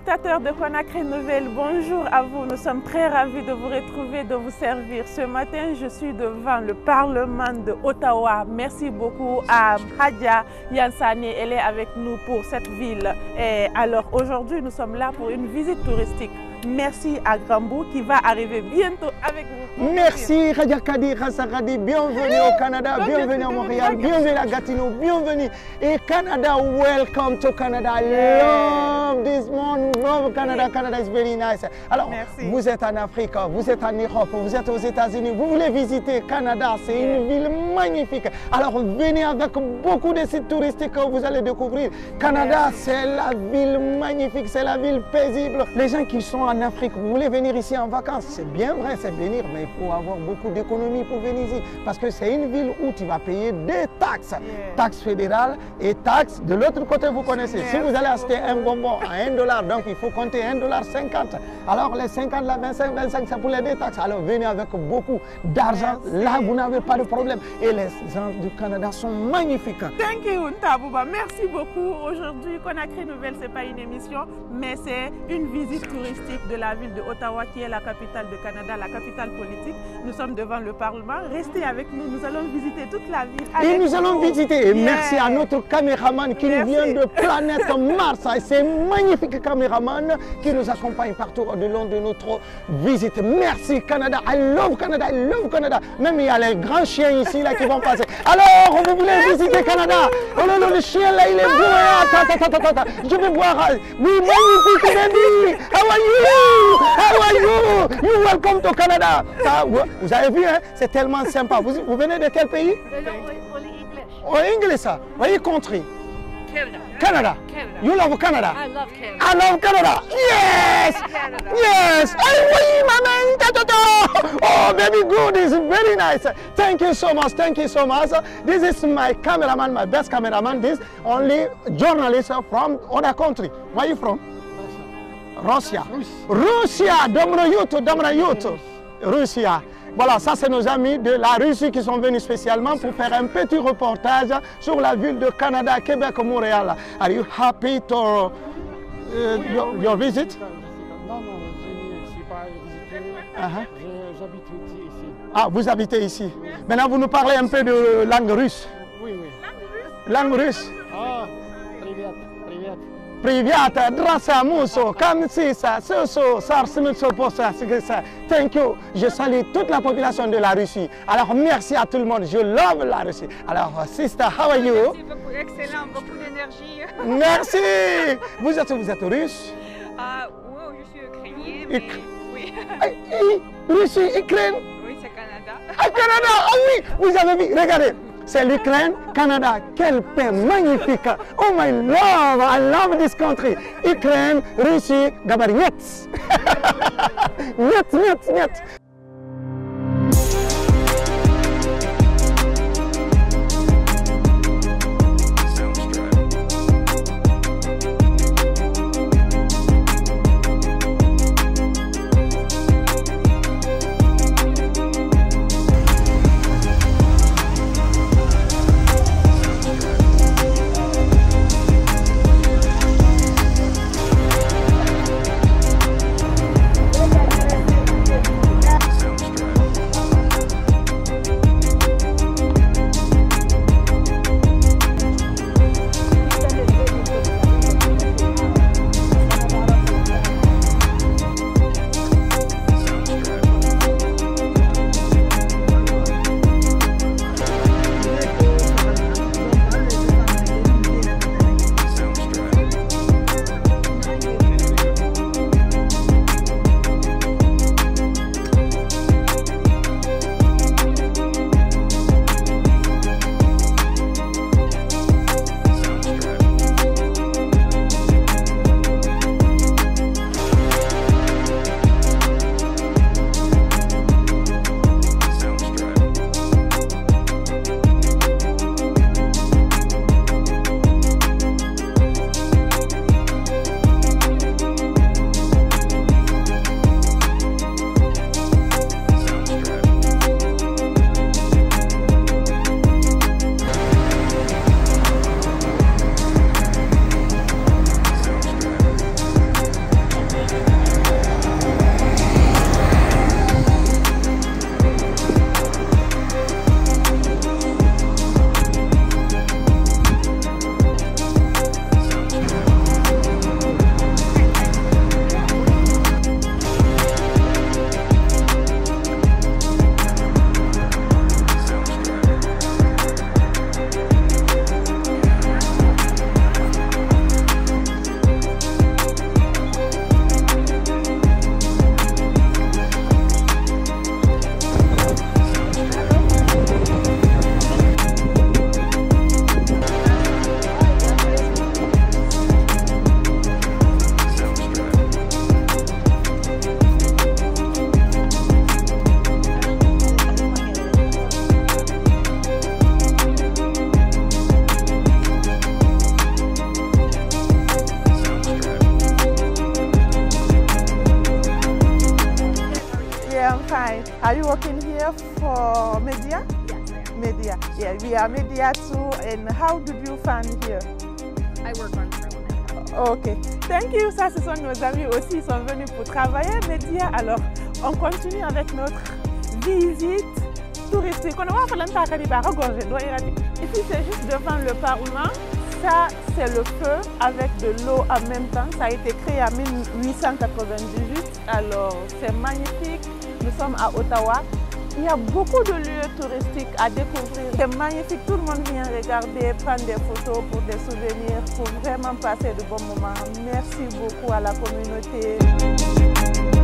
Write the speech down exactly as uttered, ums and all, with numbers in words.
téléspectateurs de Conakry Nouvelle, bonjour à vous. Nous sommes très ravis de vous retrouver, de vous servir. Ce matin, je suis devant le Parlement de Ottawa. Merci beaucoup à Hadja Yansane, elle est avec nous pour cette ville. Et alors aujourd'hui, nous sommes là pour une visite touristique. Merci à Grambou qui va arriver bientôt avec vous. Merci Radia Kadi, Rassa Kadi, bienvenue au Canada, bienvenue à Montréal, bienvenue à Gatineau, bienvenue. Et Canada, welcome to Canada. I love this one, love Canada, Canada is very nice. Alors, merci. Vous êtes en Afrique, vous êtes en Europe, vous êtes aux États-Unis, vous voulez visiter Canada, c'est yeah. une ville magnifique. Alors venez avec beaucoup de sites touristiques que vous allez découvrir. Canada, c'est la ville magnifique, c'est la ville paisible. Les gens qui sont en Afrique, vous voulez venir ici en vacances, c'est bien vrai, c'est venir, mais il faut avoir beaucoup d'économies pour venir ici. Parce que c'est une ville où tu vas payer des taxes, yeah. taxes fédérales et taxes de l'autre côté, vous connaissez. Yeah. Si vous allez acheter un bonbon à un dollar, donc il faut compter un dollar cinquante. Alors les cinquante, la vingt-cinq, vingt-cinq, c'est pour les deux taxes. Alors venez avec beaucoup d'argent, là vous n'avez pas de problème. Et les gens du Canada sont magnifiques. Thank you Ntabouba, merci beaucoup. Aujourd'hui, Conakry Nouvelle, ce n'est pas une émission, mais c'est une visite touristique de la ville de Ottawa qui est la capitale de Canada, la capitale politique. Nous sommes devant le Parlement. Restez avec nous, nous allons visiter toute la ville. Et nous allons visiter. Et yeah. merci à notre caméraman qui merci. nous vient de planète Mars. C'est un magnifique caméraman qui nous accompagne partout au long de notre visite. Merci Canada. I love Canada. I love Canada. Même il y a les grands chiens ici là qui vont passer. Alors, vous voulez merci. visiter Canada? Oh là là, le chien là, il est beau. Attends, attends, attends, attends. Je vais voir. Oui, magnifique baby. How are you? How are you? You welcome to Canada. Ça, vous avez vu, hein? C'est tellement sympa. Vous, vous venez de quel pays? Only English. Oh, English, ça. What country? Canada. Canada. Canada. You love Canada? I love Canada. I love Canada. Yes. Canada. Yes. Oh, oui, maman. Oh, baby, good. It's very nice. Thank you so much. Thank you so much. This is my cameraman, my best cameraman. This only journalist from other country. Where are you from? Russia. Russia. Добро утро, добро утро. Russia. Voilà, ça c'est nos amis de la Russie qui sont venus spécialement pour faire un petit reportage sur la ville de Canada, Québec, Montréal. Are you happy to uh, oui, your, oui, your visit? Non, non, je ne suis pas visité. Uh-huh. J'habite ici. Ah, vous habitez ici. Maintenant, vous nous parlez un peu de langue russe. Oui, oui. Langue russe. Ah, привет, привет. Привет, здравствуйте, comme si ça, ce, ce, ça, ce, ça, thank you. Je salue toute la population de la Russie. Alors, merci à tout le monde. Je love la Russie. Alors, sister, how are you? Merci beaucoup, excellent, beaucoup d'énergie. Merci. Vous êtes, vous êtes russe? Ah, oui, je suis ukrainien, mais Uk oui. Russie, Ukraine? Oui, c'est Canada. Ah, Canada, ah oui, vous avez vu, regardez. C'est l'Ukraine, Canada. Quel pays magnifique! Oh my love! I love this country! Ukraine, Russie, gabar нет! Нет, нет, нет! media. Yeah, we are media too. And how did you find here? I work on Parliament. Ok, thank you. Ça, ce sont nos amis aussi, ils sont venus pour travailler média. Alors, on continue avec notre visite touristique. On va faire ici, c'est juste devant le Parlement. Ça, c'est le feu avec de l'eau en même temps. Ça a été créé en mille huit cent quatre-vingt-dix-huit. Alors, c'est magnifique. Nous sommes à Ottawa. Il y a beaucoup de lieux touristiques à découvrir. C'est magnifique. Tout le monde vient regarder, prendre des photos pour des souvenirs, pour vraiment passer de bons moments. Merci beaucoup à la communauté.